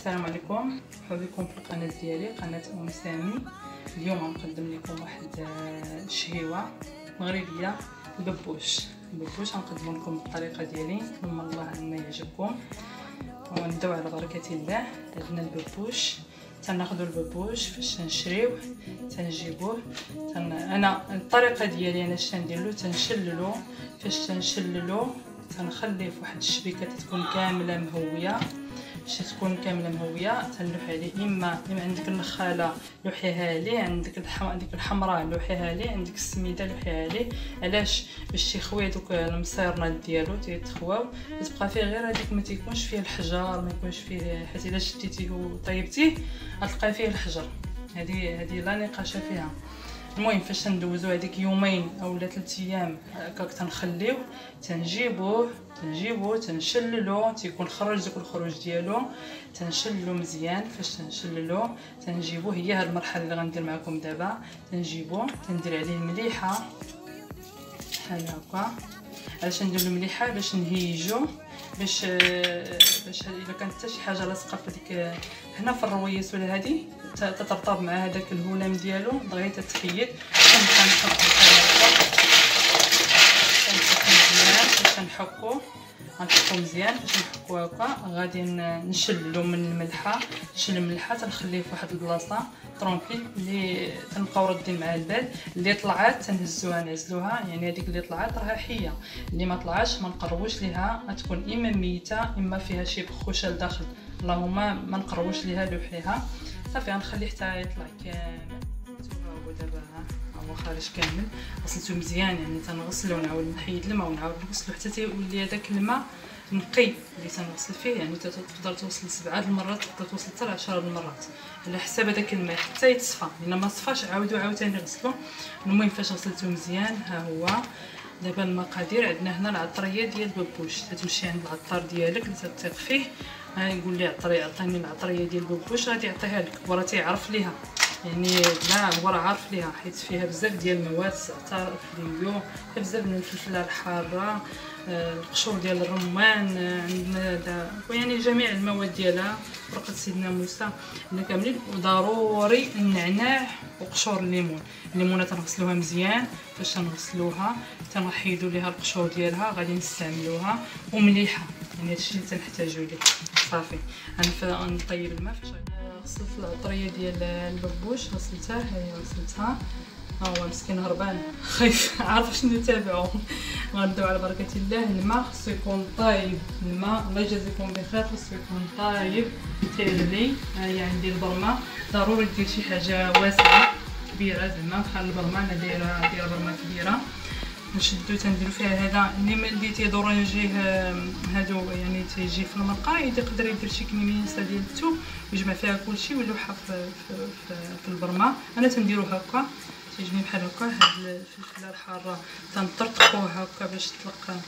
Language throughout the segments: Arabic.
السلام عليكم، مرحبا بكم في القناه ديالي قناه ام سامي. اليوم غنقدم لكم واحد الشهيوه مغربيه، الببوش. غنقدم لكم بالطريقه ديالي، نتمنى الله ان يعجبكم ونبداو على بركه الله. عندنا الببوش، تناخذوا الببوش فاش تنشريوه تنجيبوه. انا الطريقه ديالي انا اش نديرلو، تنشللو. فاش تنشللو تنخليه في واحد الشبيكه تكون كامله مهويه. باش تكون كامله مهويه تنلوح عليه، اما عندك النخاله لوحيها ليه، عندك ديك الحمراء لوحيها ليه، عندك السميده لوحيها ليه. علاش؟ باش تيخوي دوك المصيرنات ديالو تيتخواو، تبقى فيه غير هذيك ما تيكونش فيه الحجر، ما يكونش فيه، حيت الا شديتيه وطيبتيه غتلقى فيه الحجر. هذه لا نقاش فيها. المهم فاش تندوزو هذيك يومين اولا 3 ايام هكاك تنخليوه، تنجيبوه تنشللو، تيكون خرج داك الخروج ديالو، تنشللو مزيان. فاش تنشللو تنجيبوه، هي هاد المرحله اللي غندير معكم دابا. تنجيبوه تندير عليه مليحه بحال هكا. علاش ندير له مليحه؟ باش نهيجو، باش الا كانت حتى شي حاجه لاصقه في ديك هنا في الرويس ولا هادي تترطب مع هذاك الهلام ديالو دغيا تتخيط. كنبقى نحط بحال هكا، مزيان. فاش نحكو هكا غادي نشللو من الملحه، تنخليه في واحد البلاصه طرونكيل اللي تنبقاو ردين مع البال. اللي طلعات تنهزوها نعزلوها، يعني هذيك اللي طلعات راها حيه، اللي ما طلعش ما نقربوش ليها، غتكون اما ميته اما فيها شي بخوشه لداخل، اللهم ما نقربوش ليها لوحيها. صافي غنخليه حتى يطلع كامل. هو دابا هو خارج كامل، غسلته مزيان، يعني تنغسلو ونعاود نحيد الماء ونعاود نغسلو حتى تيولي هذاك الماء نقي اللي تنغسل فيه. يعني تقدر توصل 7 المرات، تقدر توصل حتى 10 المرات على حساب هذاك الماء حتى يتصفى. الا ما صفاش عاوتاني غسلو. المهم فاش غسلته مزيان ها هو دابا المقادير. عندنا هنا العطريه ديال الببوش، تتمشي عند العطار ديالك اللي تثق فيه، يقول لي عطيني العطريه ديال الببوش، غادي يعطيها لك. هو راه تيعرف ليها، يعني لا هو راه عارف ليها، حيت فيها بزاف ديال المواد، زعتر، فليو، بزاف من الفلفله الحاره، القشور ديال الرمان، عندنا يعني جميع المواد ديالها، فرقه سيدنا موسى عندنا كاملين. وضروري النعناع وقشور الليمونه تنغسلوها مزيان. فاش تنغسلوها تنحيدوا ليها القشور ديالها، غادي نستعملوها ومليحه، يعني هادشي اللي تنحتاجو ليه. صافي نطيب الماء. فاش غسلت العطريه ديال الببوش، غسلتها، هي غسلتها. ها هو مسكين هربان خايف عارف شنو تابعو. غنبداو على بركه الله. الماء خصو يكون طايب، الماء الله يجازيكم بخير خصو يكون طايب تيغلي. ها هي عندي البرمه، ضروري دير شي حاجه واسعه كبيره زعما بحال البرمه. انا دايره برمه كبيره. نشدو تنديرو فيها هذا اللي تيدور يجيه هادو، يعني تيجي في المرقه يقدر يدير شي كميميسه ديال الثوم ويجمع فيها كلشي ويلوحها في البرمه. انا تنديرو هكا، تيجيني بحال هكا. هاد الفلفله الحاره تنطرطقوها هكا باش تطلق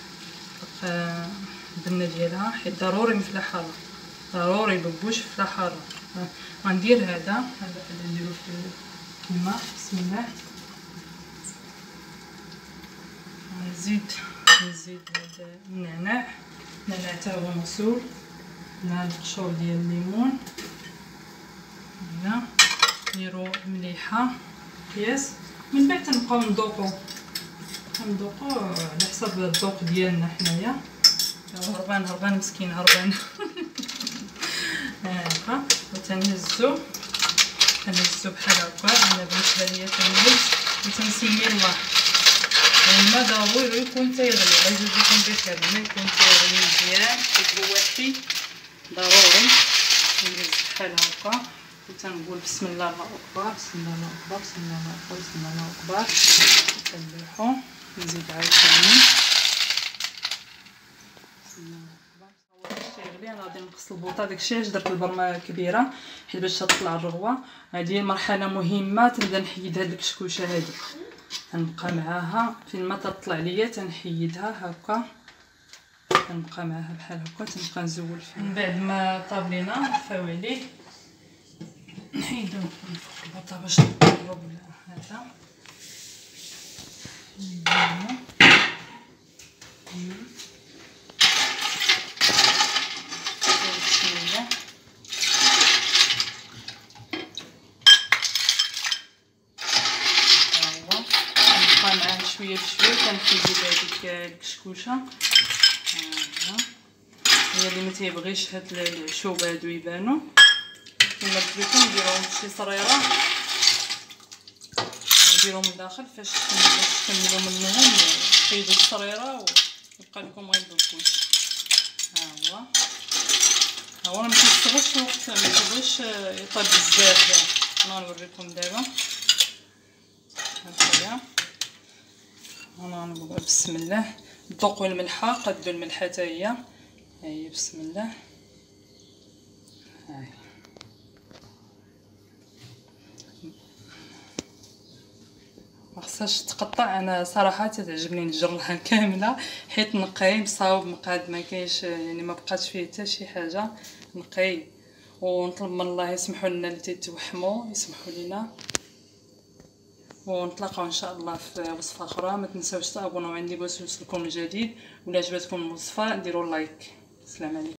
البنه ديالها، حيت ضروري الفلفله حاره، ضروري الببوش فلفله حاره. غندير هذا نديرو في الماء. بسم الله. نزيد هذا النعناع حتى هو مغسول مع القشور ديال الليمون. هنا نديرو مليحه قياس. من بعد تنبقاو نذوقو على حسب الذوق ديالنا حنايا. هربان مسكين هربان. هكا وتنهزو بحال هكا. انا بالنسبه ليا تنهز وتنسمي الله. الماء ضروري يكون تيغلي، الله يجازيكم بخير. الماء يكون تيغلي مزيان يتروحي، ضروري نهز بحال هكا وتنقول بسم الله الله اكبر، بسم الله الله اكبر، بسم الله الله اكبر، بسم الله الله اكبر. تنلوحو نزيد عاوتاني بسم الله الله اكبر. تيغلي انا غادي نقص البوطه، داكشي علاش درت البرمه كبيره، حيت باش تطلع الرغوه. هذه مرحله مهمه. تنبدا نحيد هاد الكشكوشه هادي، تنبقى معاها فين ما تطلع ليا تنحيدها هكا، تنبقى معاها بحال هكا، تنبقى نزول فيها. من بعد ما طاب لينا نطفيو عليه، نحيدو فوق البوطه باش نقرب هذا. بسم الله. بشويه بشويه كنخلي هذيك الكشكوشه. هي اللي ما تيبغيش هاد العشوب هادو يبانوا. كما قلت لكم نديروهم شي صريره نديروهم من الداخل فاش تكملوا منهم تحيدوا الصريره ويبقى لكم غير الكوش. ها هو ما كيستغلش الوقت، ما تبغيش يطيب بزاف. انا غنوريكم دابا هكايا. انا غنقول بسم الله. ذوقوا الملحه، قدوا الملحه حتى هي. هاهي بسم الله. هاهي ما خصهاش تقطع. انا صراحه تعجبني نجرها كامله حيت نقي مصاوب مقاد، ما كاينش يعني ما بقاتش فيه حتى شي حاجه نقي. ونطلب من الله يسمحوا لنا اللي تيتوحموا يسمحوا لنا، ونتلاقاو ان شاء الله في وصفه اخرى. ما تنساوش تابوناو عندي باش يوصلكم الجديد. ولا عجبتكم الوصفه ديروا لايك. السلام عليكم.